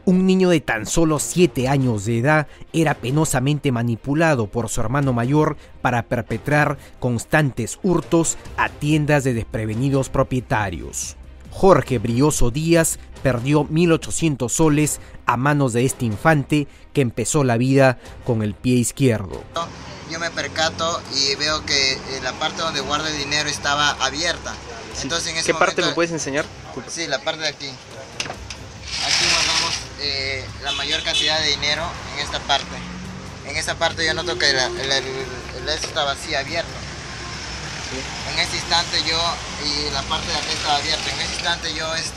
Un niño de tan solo 7 años de edad era penosamente manipulado por su hermano mayor para perpetrar constantes hurtos a tiendas de desprevenidos propietarios. Jorge Brioso Díaz perdió 1.800 soles a manos de este infante que empezó la vida con el pie izquierdo. Yo me percato y veo que la parte donde guardo el dinero estaba abierta. Entonces, en ese ¿Qué parte momento, me puedes enseñar? Sí, la parte de aquí. Aquí guardamos la mayor cantidad de dinero en esta parte. En esta parte yo noto que el estaba así abierto. ¿Sí? En ese instante y la parte de aquí estaba abierta. En ese instante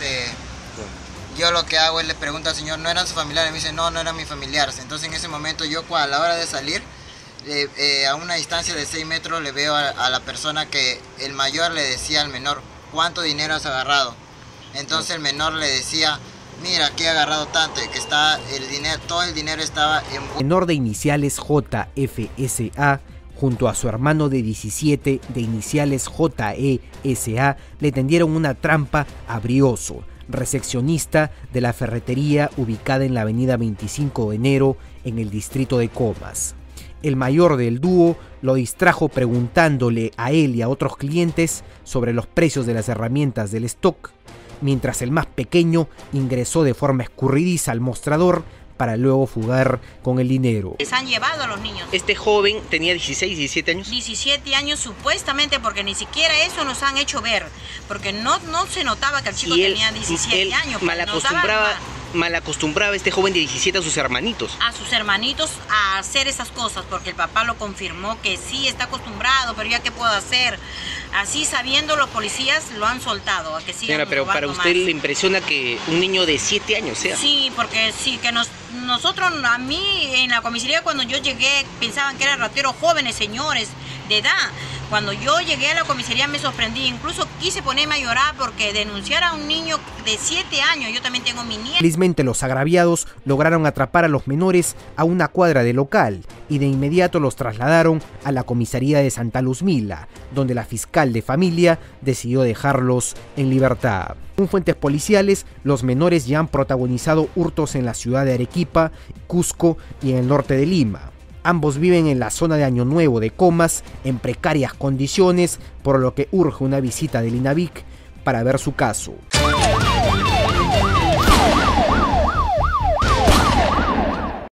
yo lo que hago es le pregunto al señor, ¿no eran sus familiares? Me dice, no eran mis familiares. Entonces en ese momento yo a la hora de salir, a una distancia de 6 metros le veo a la persona que el mayor le decía al menor, ¿cuánto dinero has agarrado? Entonces el menor le decía, mira, aquí he agarrado tanto, y que está el dinero, todo el dinero estaba en... El menor de iniciales JFSA, junto a su hermano de 17 de iniciales JESA, le tendieron una trampa a Brioso, recepcionista de la ferretería ubicada en la avenida 25 de enero en el distrito de Comas. El mayor del dúo lo distrajo preguntándole a él y a otros clientes sobre los precios de las herramientas del stock, mientras el más pequeño ingresó de forma escurridiza al mostrador para luego fugar con el dinero. Les han llevado a los niños. Este joven tenía 16, 17 años. 17 años supuestamente, porque ni siquiera eso nos han hecho ver, porque no se notaba que el chico tenía 17 años. Mal acostumbraba este joven de 17 a sus hermanitos. A sus hermanitos a hacer esas cosas, porque el papá lo confirmó que sí está acostumbrado, pero ya qué puedo hacer. Así sabiendo los policías lo han soltado a que sigan. Señora, pero para usted le impresiona que un niño de 7 años sea. Sí, porque sí, que nosotros, a mí en la comisaría cuando yo llegué pensaban que eran rateros jóvenes, señores de edad. Cuando yo llegué a la comisaría me sorprendí, incluso quise ponerme a llorar porque denunciar a un niño de 7 años, yo también tengo mi nieta. Felizmente los agraviados lograron atrapar a los menores a una cuadra del local y de inmediato los trasladaron a la comisaría de Santa Luzmila, donde la fiscal de familia decidió dejarlos en libertad. Según fuentes policiales, los menores ya han protagonizado hurtos en la ciudad de Arequipa, Cusco y en el norte de Lima. Ambos viven en la zona de Año Nuevo de Comas en precarias condiciones, por lo que urge una visita del INAVIC para ver su caso.